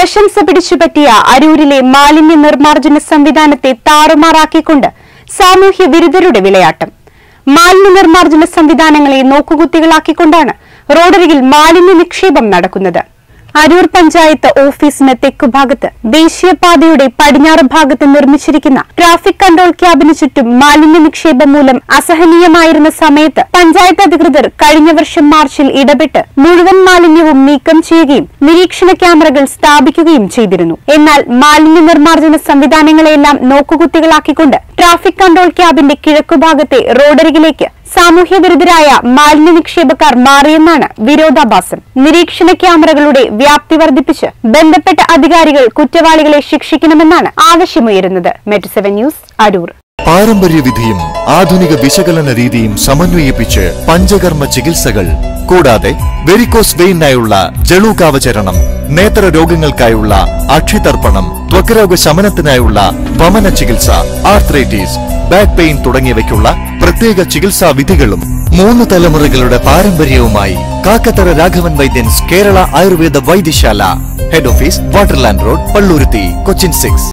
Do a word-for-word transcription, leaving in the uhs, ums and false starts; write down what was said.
പ്രശംസ പിടിച്ചുപറ്റിയ അരൂരിലെ മാലിന്യ നിർമ്മാർജ്ജന സംവിധാനത്തെ താറുമാറാക്കിക്കൊണ്ട് സാമൂഹ്യ വിരുദ്ധരുടെ വിളയാട്ടം. മാലിന്യ നിർമ്മാർജ്ജന സംവിധാനങ്ങളെ നോക്കുകുത്തികളാക്കിക്കൊണ്ടാണ് റോഡരികിൽ മാലിന്യ നിക്ഷേപം നടക്കുന്നത്. അരൂർ പഞ്ചായത്ത് ഓഫീസിന് തെക്കുഭാഗത്ത് ദേശീയപാതയുടെ പടിഞ്ഞാറ് ഭാഗത്ത് നിർമ്മിച്ചിരിക്കുന്ന ട്രാഫിക് കൺട്രോൾ ക്യാബിന് ചുറ്റും മാലിന്യ നിക്ഷേപം മൂലം അസഹനീയമായിരുന്ന സമയത്ത് പഞ്ചായത്ത് അധികൃതർ കഴിഞ്ഞ വർഷം മാർച്ചിൽ ഇടപെട്ട് മുഴുവൻ മാലിന്യവും നീക്കം ചെയ്യുകയും നിരീക്ഷണ ക്യാമറകൾ സ്ഥാപിക്കുകയും ചെയ്തിരുന്നു. എന്നാൽ മാലിന്യ നിർമ്മാർജ്ജന സംവിധാനങ്ങളെല്ലാം നോക്കുകുത്തികളാക്കിക്കൊണ്ട് ട്രാഫിക് കൺട്രോൾ ക്യാബിന്റെ കിഴക്കുഭാഗത്തെ റോഡരികിലേക്ക് സാമൂഹ്യ വിരുദ്ധരായ മാലിന്യ നിക്ഷേപക്കാർ മാറിയെന്നാണ് വിരോധാഭാസം. നിരീക്ഷണ ക്യാമറകളുടെ വ്യാപ്തി വർദ്ധിപ്പിച്ച് ബന്ധപ്പെട്ട അധികാരികൾ കുറ്റവാളികളെ ശിക്ഷിക്കണമെന്നാണ് ആവശ്യമുയരുന്നത്. Metro seven news, Aroor. പാരമ്പര്യ വിധിയും ആധുനിക വിശകലന രീതിയും സമന്വയിപ്പിച്ച് പഞ്ചകർമ്മ ചികിത്സകൾ, കൂടാതെ വെരിക്കോസ് വെയിനായുള്ള ജളൂകാവചരണം, നേത്ര രോഗങ്ങൾക്കായുള്ള അക്ഷിതർപ്പണം, ത്വക്രോഗ ശമനത്തിനായുള്ള വമന ചികിത്സ, ആർത്രൈറ്റിസ്, ബാക്ക് പെയിൻ തുടങ്ങിയവയ്ക്കുള്ള പ്രത്യേക ചികിത്സാ വിധികളും മൂന്ന് തലമുറകളുടെ പാരമ്പര്യവുമായി Kakkathara Raghavan Vaidyans Kerala Ayurveda Vaidyasala, head office Waterland road, Palluruthy, Cochin six.